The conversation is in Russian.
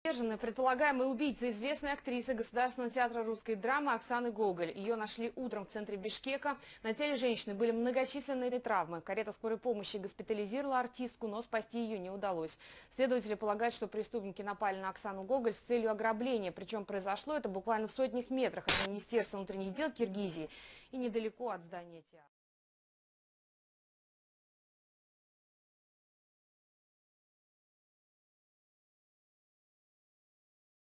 Задержаны предполагаемый убийца известной актрисы Государственного театра русской драмы Оксаны Гоголь. Ее нашли утром в центре Бишкека. На теле женщины были многочисленные травмы. Карета скорой помощи госпитализировала артистку, но спасти ее не удалось. Следователи полагают, что преступники напали на Оксану Гоголь с целью ограбления. Причем произошло это буквально в сотнях метрах от Министерства внутренних дел Киргизии и недалеко от здания театра.